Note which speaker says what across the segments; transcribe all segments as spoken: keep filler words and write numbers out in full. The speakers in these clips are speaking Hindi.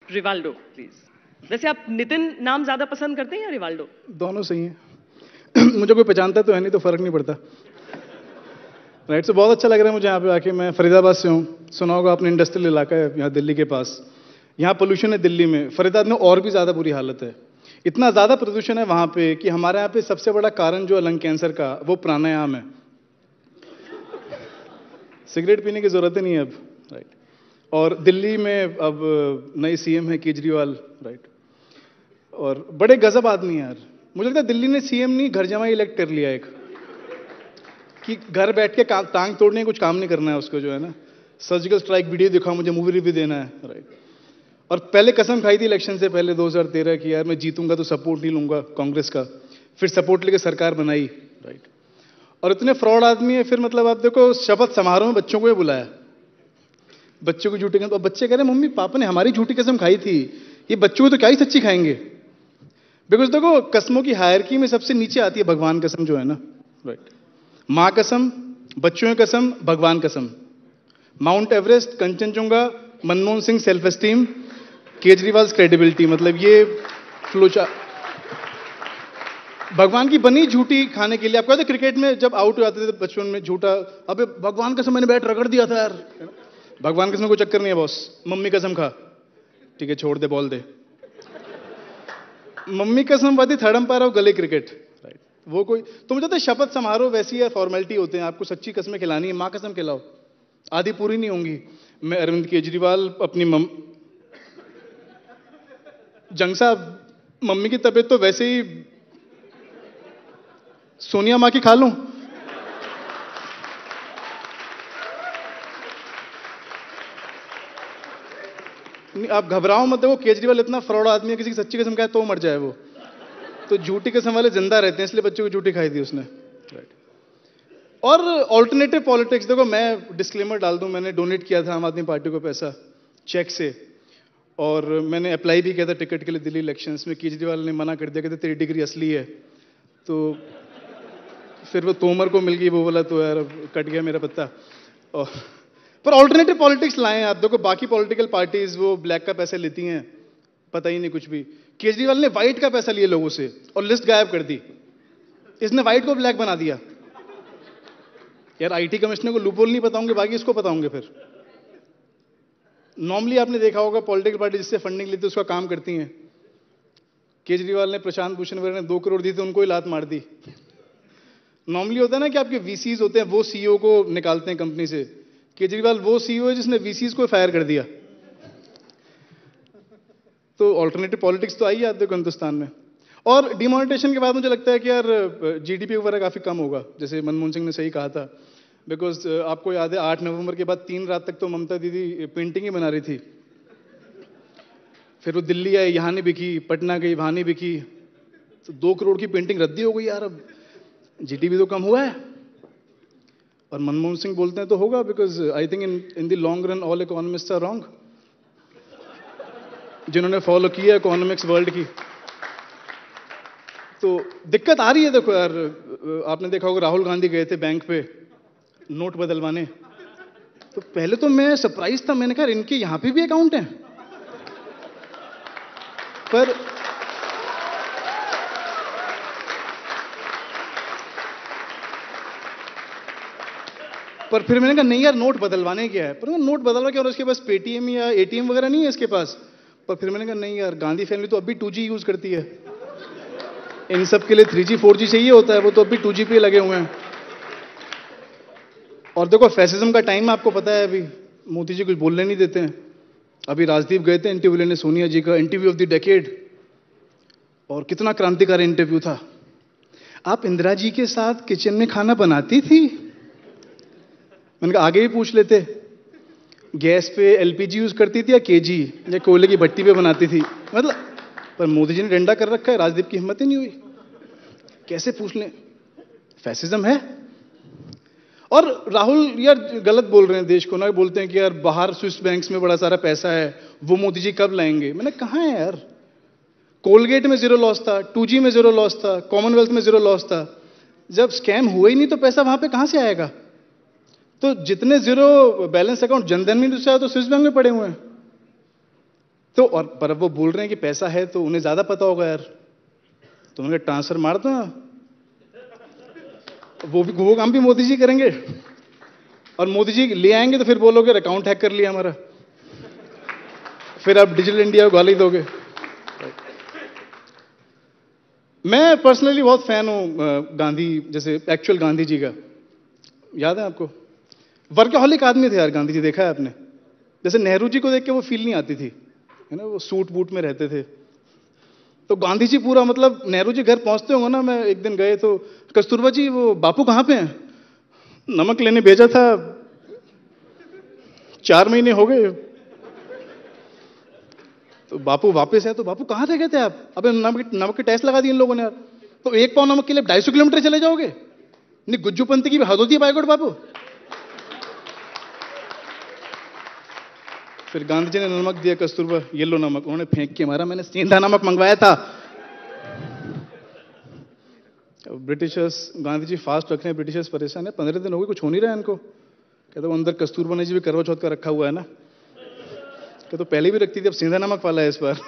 Speaker 1: Rivaldo please. वैसे आप नितिन नाम ज्यादा पसंद करते हैं या रिवाल्डो?
Speaker 2: दोनों सही हैं। मुझे कोई पहचानता तो है नहीं, तो फर्क नहीं पड़ता। राइट, सो बहुत अच्छा लग रहा है मुझे यहाँ पे आके। मैं फरीदाबाद से हूँ, सुना होगा आपने, इंडस्ट्रियल इलाका है यहाँ दिल्ली के पास। यहाँ पोल्यूशन है दिल्ली में, फरीदाबाद में और भी ज्यादा बुरी हालत है। इतना ज्यादा प्रदूषण है वहां पे कि हमारे यहाँ पे सबसे बड़ा कारण जो है लंग कैंसर का, वो प्राणायाम है। सिगरेट पीने की जरूरत ही नहीं है अब। राइट, और दिल्ली में अब नई सीएम है केजरीवाल। राइट, और बड़े गजब आदमी है यार। मुझे लगता है दिल्ली ने सीएम नहीं, घर जमाई इलेक्ट कर लिया एक, कि घर बैठ के टांग तोड़ने कुछ काम नहीं करना है उसको, जो है ना, सर्जिकल स्ट्राइक वीडियो दिखाओ, मुझे मूवी रिव्यू देना है। राइट, और पहले कसम खाई थी इलेक्शन से पहले दो हज़ार तेरह की, यार मैं जीतूंगा तो सपोर्ट नहीं लूंगा कांग्रेस का। फिर सपोर्ट लेके सरकार बनाई। राइट, और इतने फ्रॉड आदमी है। फिर मतलब आप देखो, शपथ समारोह में बच्चों को ही बुलाया, बच्चों की झूठी कसम। और बच्चे कह रहे मम्मी पापा ने हमारी झूठी कसम खाई थी, ये बच्चों को तो क्या ही सच्ची खाएंगे। बिकॉज देखो, कसमों की हायरकी में सबसे नीचे आती है भगवान कसम, जो है ना। राइट, मां कसम, बच्चों की कसम, भगवान कसम। Mount Everest, Kanchenjunga, Manmohan Singh self esteem, Kejriwal credibility. मतलब ये फ्लोचा भगवान की बनी झूठी खाने के लिए। आपको याद है क्रिकेट में जब आउट हो जाते थे बचपन में, झूठा, अबे भगवान कसम मैंने बैट रगड़ दिया था यार। भगवान कसम कोई चक्कर नहीं है बॉस, मम्मी कसम खा, ठीक है छोड़ दे, बॉल दे। मम्मी कसम वादी थर्ड अंपायर ऑफ गले क्रिकेट। राइट, वो कोई तो मुझे तो शपथ समारोह वैसी है, फॉर्मेलिटी होते हैं। आपको सच्ची कसमें खिलानी है, मां कसम खिलाओ, आधी पूरी नहीं होंगी। मैं अरविंद केजरीवाल अपनी मम जंग साहब, मम्मी की तबीयत तो वैसे ही, सोनिया मां की खा लूं? नहीं, आप घबराओ मत। देखो केजरीवाल इतना फ्रॉड आदमी है, किसी की सच्ची कसम खाए तो मर जाए वो, तो झूठी कसम वाले जिंदा रहते हैं, इसलिए बच्चों को झूठी खाई थी उसने। राइट, और ऑल्टरनेटिव पॉलिटिक्स, देखो मैं डिस्क्लेमर डाल दूं, मैंने डोनेट किया था आम आदमी पार्टी को पैसा चेक से, और मैंने अप्लाई भी किया था टिकट के लिए दिल्ली इलेक्शंस में। केजरीवाल ने मना कर दिया, कहते तेरी डिग्री असली है। तो फिर वो तोमर को मिल गई, वो बोला तो यार कट गया मेरा पत्ता। और पर ऑल्टरनेटिव पॉलिटिक्स लाएं आप। देखो बाकी पॉलिटिकल पार्टीज वो ब्लैक का पैसा लेती हैं, पता ही नहीं कुछ भी। केजरीवाल ने व्हाइट का पैसा लिया लोगों से और लिस्ट गायब कर दी। इसने व्हाइट को ब्लैक बना दिया। यार आईटी कमिश्नर को लूपहोल नहीं बताऊंगे, बाकी इसको बताऊंगे। फिर नॉर्मली आपने देखा होगा पॉलिटिकल पार्टी जिससे फंडिंग लेती है उसका काम करती हैं। केजरीवाल ने प्रशांत भूषण वगैरह ने दो करोड़ दी थी, उनको ही लात मार दी। नॉर्मली होता है ना कि आपके वीसीज होते हैं, वो सीईओ को निकालते हैं कंपनी से। केजरीवाल वो सीईओ है जिसने वीसीज को फायर कर दिया। तो ऑल्टरनेटिव पॉलिटिक्स तो आई है देखो हिंदुस्तान में। और डिमोनेटाइजेशन के बाद मुझे लगता है कि यार जीडीपी वगैरह काफी कम होगा, जैसे मनमोहन सिंह ने सही कहा था। बिकॉज आपको याद है आठ नवंबर के बाद तीन रात तक तो ममता दीदी पेंटिंग ही बना रही थी। फिर वो दिल्ली आई, यहां नहीं बिकी, पटना गई, वहां नहीं बिकी, तो दो करोड़ की पेंटिंग रद्दी हो गई यार। अब जीडीपी तो कम हुआ है। और मनमोहन सिंह बोलते हैं तो होगा, because I think in in the long run all economists are wrong, जिन्होंने फॉलो किया इकोनॉमिक्स वर्ल्ड की। तो दिक्कत आ रही है। देखो यार, आपने देखा होगा राहुल गांधी गए थे बैंक पे नोट बदलवाने, तो पहले तो मैं सरप्राइज था, मैंने कहा इनके यहां पे भी अकाउंट है। पर पर फिर मैंने कहा नहीं यार, नोट बदलवाने क्या है। पर नोट बदलवा क्या, और उसके पास पेटीएम या एटीएम वगैरह नहीं है इसके पास। पर फिर मैंने कहा नहीं यार, गांधी फैमिली तो अभी टू जी यूज करती है, इन सब के लिए थ्री जी फोर जी चाहिए होता है, वो तो अभी टू जी पे लगे हुए हैं। और देखो फैसिज्म का टाइम आपको पता है, अभी मोदी जी कुछ बोलने नहीं देते हैं। अभी राजदीप गए थे इंटरव्यू लेने, सोनिया जी का इंटरव्यू ऑफ द डेकेड, और कितना क्रांतिकारी इंटरव्यू था। आप इंदिरा जी के साथ किचन में खाना बनाती थी? मैंने कहा आगे भी पूछ लेते, गैस पे एलपीजी यूज करती थी या केजी या कोयले की भट्टी पे बनाती थी। मतलब पर मोदी जी ने डंडा कर रखा है, राजदीप की हिम्मत ही नहीं हुई। कैसे पूछ लें, फैसिज्म है। और राहुल यार गलत बोल रहे हैं देश को ना, बोलते हैं कि यार बाहर स्विस बैंक्स में बड़ा सारा पैसा है, वो मोदी जी कब लाएंगे। मैंने कहा है यार, कोलगेट में जीरो लॉस था, टू जी में जीरो लॉस था, कॉमनवेल्थ में जीरो लॉस था। जब स्कैम हुआ ही नहीं तो पैसा वहां पे कहां से आएगा। तो जितने जीरो बैलेंस अकाउंट जनधन में से आए तो स्विस बैंक में पड़े हुए हैं। तो और पर अब वो बोल रहे हैं कि पैसा है तो उन्हें ज्यादा पता होगा यार, तो उन्हें ट्रांसफर मार दो, वो भी वो काम भी मोदी जी करेंगे, और मोदी जी ले आएंगे तो फिर बोलोगे अकाउंट हैक कर लिया हमारा, फिर आप डिजिटल इंडिया को गाली दोगे। मैं पर्सनली बहुत फैन हूं गांधी, जैसे एक्चुअल गांधी जी का। याद है आपको, वर्कहॉलिक आदमी थे यार गांधी जी, देखा है आपने? जैसे नेहरू जी को देख के वो फील नहीं आती थी, है ना, वो सूट बूट में रहते थे, तो गांधी जी पूरा, मतलब नेहरू जी घर पहुंचते होंगे ना, मैं एक दिन गए तो कस्तूरबा जी वो बापू कहां पे हैं? नमक लेने भेजा था, चार महीने हो गए, तो बापू वापस है, तो बापू कहां रह गए थे आप? अबे नमक नमक के टेस्ट लगा दिए इन लोगों ने यार, तो एक पाव नमक के लिए ढाई सौ किलोमीटर चले जाओगे? नहीं, गुज्जूपंथी की हद होती है बाइकोट बापू। फिर गांधी जी ने नमक दिया, कस्तूरबा येलो नमक, उन्होंने फेंक के मारा, मैंने सेंधा नमक मंगवाया था। ब्रिटिशर्स, गांधी जी फास्ट रख रहे हैं, ब्रिटिशर्स परेशान है, पंद्रह दिन हो गए कुछ हो नहीं रहा है इनको। कहते वो अंदर कस्तूरबा ने जी भी करवा चौथ का रखा हुआ है ना, कहते तो पहले भी रखती थी, अब सेंधा नमक वाला है इस बार।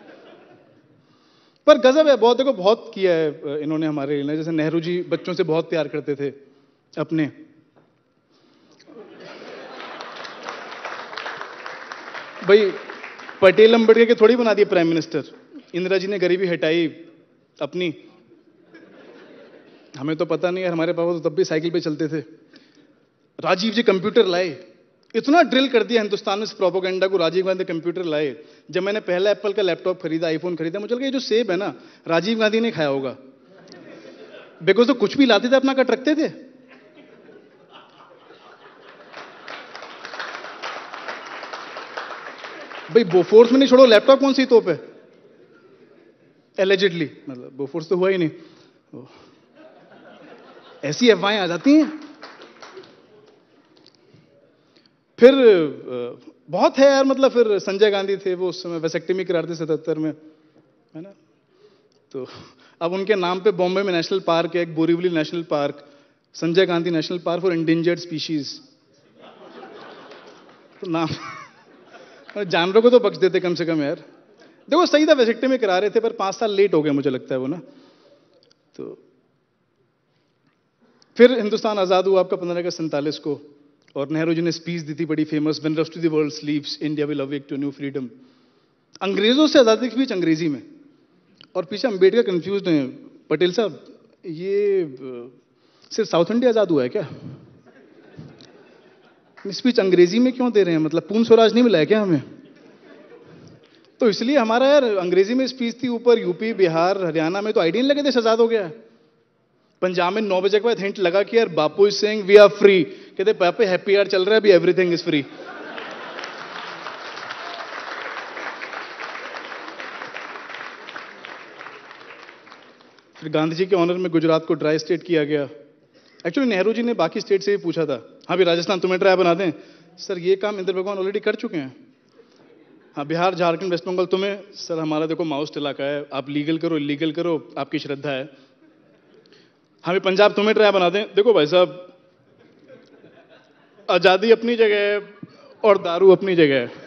Speaker 2: पर गजब है, बहुत देखो बहुत किया है इन्होंने हमारे लिए। जैसे नेहरू जी बच्चों से बहुत प्यार करते थे अपने, भाई पटेल अंबेडकर के थोड़ी बना दिए प्राइम मिनिस्टर। इंदिरा जी ने गरीबी हटाई अपनी, हमें तो पता नहीं है, हमारे पापा तो तब भी साइकिल पे चलते थे। राजीव जी कंप्यूटर लाए, इतना ड्रिल कर दिया हिंदुस्तान में इस प्रोपेगेंडा को, राजीव गांधी कंप्यूटर लाए। जब मैंने पहला एप्पल का लैपटॉप खरीदा, आईफोन खरीदा, मुझे लगा ये जो सेब है ना, राजीव गांधी ने खाया होगा, बिकॉज तो कुछ भी लाते थे अपना कट रखते थे। भाई बोफोर्स में नहीं छोड़ो, लैपटॉप कौन सी तोप है? एलिजिडली, मतलब बोफोर्स तो हुआ ही नहीं, ऐसी अफवाहें आ जाती हैं। फिर बहुत है यार, मतलब फिर संजय गांधी थे, वो उस समय वेसेक्टमी करा रहे थे सतहत्तर में, है ना, तो अब उनके नाम पे बॉम्बे में नेशनल पार्क है, एक Borivali national park, Sanjay Gandhi national park for endangered species. तो नाम जानवरों को तो बख्श देते कम से कम यार। देखो सही था, वेसेक्टमी करा रहे थे, पर पांच साल लेट हो गए मुझे लगता है वो ना। तो फिर हिंदुस्तान आजाद हुआ आपका पंद्रह अगस्त सैंतालीस को, और नेहरू जी ने स्पीच दी थी बड़ी famous, when rest of the world sleeps India will awake to new freedom. अंग्रेजों से आजादी की स्पीच अंग्रेजी में, और पीछे अंबेडकर कंफ्यूज हैं, पटेल साहब ये सिर्फ साउथ इंडिया आजाद हुआ है क्या? स्पीच अंग्रेजी में क्यों दे रहे हैं, मतलब पूर्ण स्वराज नहीं मिला है क्या हमें? तो इसलिए हमारा यार अंग्रेजी में स्पीच थी, ऊपर यूपी बिहार हरियाणा में तो आइडिया नहीं लगे थे आजाद हो गया। पंजाब में नौ बजे के बाद हिंट लगा कि यार Bapu is saying we are free, कहते पापा हैप्पी आवर चल रहा है अभी, एवरीथिंग इज फ्री। फिर गांधी जी के ऑनर में गुजरात को ड्राई स्टेट किया गया। एक्चुअली नेहरू जी ने बाकी स्टेट से भी पूछा था, हाँ भी राजस्थान तुम्हें ड्राई बना दें? सर ये काम इंद्र भगवान ऑलरेडी कर चुके हैं। हाँ बिहार झारखंड वेस्ट बंगाल तुम्हें? सर हमारा देखो माउस्ट इलाका है, आप लीगल करो इलीगल करो, आपकी श्रद्धा है। हाँ भी पंजाब तुम्हें ड्राई बना दें? देखो भाई साहब, आजादी अपनी जगह है और दारू अपनी जगह है।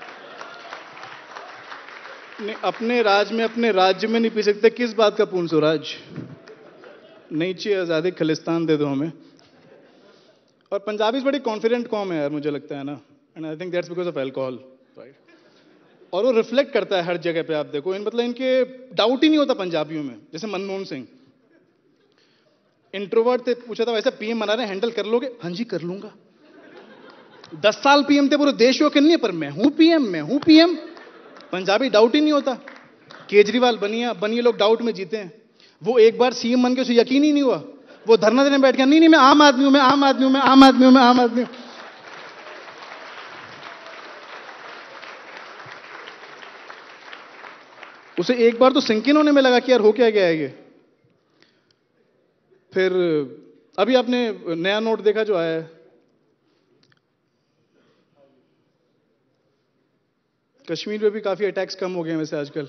Speaker 2: नहीं, अपने राज में अपने राज्य में नहीं पी सकते, किस बात का पूर्ण स्वराज? नहीं चाहिए आजादी, खालिस्तान दे दो हमें। और पंजाबी बड़ी कॉन्फिडेंट कॉम है यार, मुझे लगता है ना, and I think that's because of alcohol, right. और वो रिफ्लेक्ट करता है हर जगह पे, आप देखो इन, मतलब इनके डाउट ही नहीं होता पंजाबियों में। जैसे मनमोहन सिंह इंट्रोवर्ट थे, पूछा था वैसे पीएम बना रहे हैंडल कर लोगे? हाँ जी कर लूंगा। दस साल पीएम थे, पूरे देश को नहीं है, पर मैं हूं पीएम, मैं हूं पीएम। पंजाबी डाउट ही नहीं होता। केजरीवाल बनिया बनिए लोग डाउट में जीते हैं, वो एक बार सीएम बन के उसे यकीन ही नहीं हुआ, वो धरना देने बैठ गया, नहीं नहीं मैं आम आदमी हूं, मैं आम आदमी हूं, मैं आम आदमी हूं, मैं आम आदमी हूं। उसे एक बार तो सिंकिन होने में लगा कि यार हो क्या गया है ये। फिर अभी आपने नया नोट देखा जो आया है, कश्मीर में भी काफी अटैक्स कम हो गए हैं वैसे आजकल।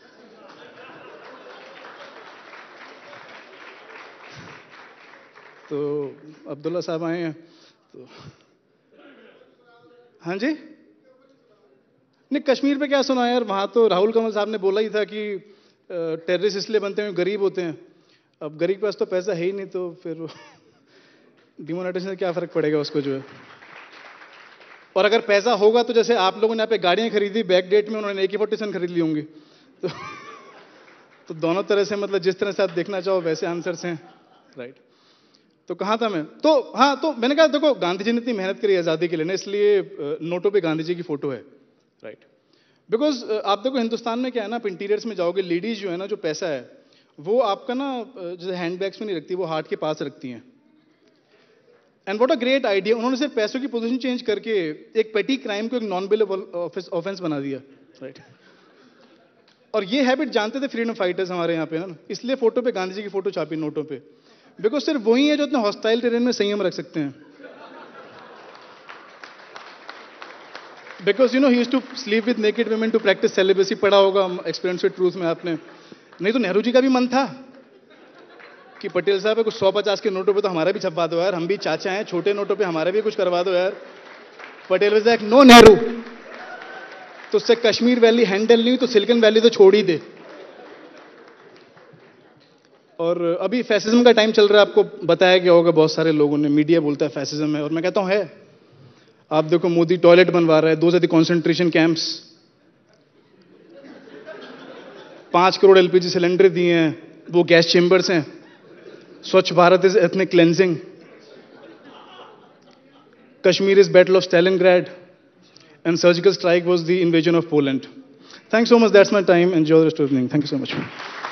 Speaker 2: तो अब्दुल्ला साहब आए हैं तो, हाँ जी, नहीं, कश्मीर पे क्या सुना यार, वहां तो राहुल कमल साहब ने बोला ही था कि टेररिस्ट इसलिए बनते हैं गरीब होते हैं। अब गरीब के पास तो पैसा है ही नहीं, तो फिर डिमोनेटाइजेशन से क्या फर्क पड़ेगा उसको जो है। और अगर पैसा होगा तो जैसे आप लोगों ने यहाँ पे गाड़ियां खरीदी, बैक डेट में उन्होंने ए के फोर्टी सेवन खरीद ली होंगी। तो, तो दोनों तरह से मतलब जिस तरह से आप देखना चाहो वैसे आंसर्स हैं, राइट। तो कहाँ था मैं? तो हाँ, तो मैंने कहा देखो गांधी जी ने इतनी मेहनत करी आजादी के लिए ना, इसलिए नोटों पे गांधी जी की फोटो है, राइट। बिकॉज आप देखो हिंदुस्तान में क्या है ना, आप इंटीरियर्स में जाओगे, लेडीज जो है ना, जो पैसा है वो आपका ना जैसे हैंडबैग्स में नहीं रखती, वो हार्ट के पास रखती हैं। And what a great idea, उन्होंने सिर्फ पैसों की पोजीशन चेंज करके एक पेटी क्राइम को एक नॉन बेलेबल ऑफेंस बना दिया, राइट। और ये हैबिट जानते थे फ्रीडम फाइटर्स हमारे यहाँ पे ना, इसलिए फोटो पे गांधी जी की फोटो छापी नोटों पे, बिकॉज सिर्फ वही है जो इतने हॉस्टाइल टेरेन में संयम रख सकते हैं। Because you know he used to sleep with naked women to practise celibacy, पढ़ा होगा एक्सपीरियंस विद ट्रूथ में आपने। नहीं तो नेहरू जी का भी मन था कि पटेल साहब कुछ सौ पचास के नोटों पे तो हमारा भी छपवा दो यार, हम भी चाचा हैं, छोटे नोटों पे हमारे भी कुछ करवा दो यार। Patel was like no Nehru, तो उससे कश्मीर वैली हैंडल नहीं तो सिलिकॉन वैली तो छोड़ ही दे। और अभी फैसिज्म का टाइम चल रहा है, आपको बताया गया होगा बहुत सारे लोगों ने, मीडिया बोलता है फैसिज्म है, और मैं कहता हूं है। आप देखो मोदी टॉयलेट बनवा रहा है, दो ज्यादा कॉन्सेंट्रेशन कैंप्स, पांच करोड़ एलपीजी सिलेंडर दिए हैं, वो गैस चेंबर्स हैं, Swachh Bharat is ethnic cleansing, Kashmir is battle of Stalingrad, and surgical strike was the invasion of Poland. Thanks so much, that's my time, enjoy the rest of the evening, thank you so much.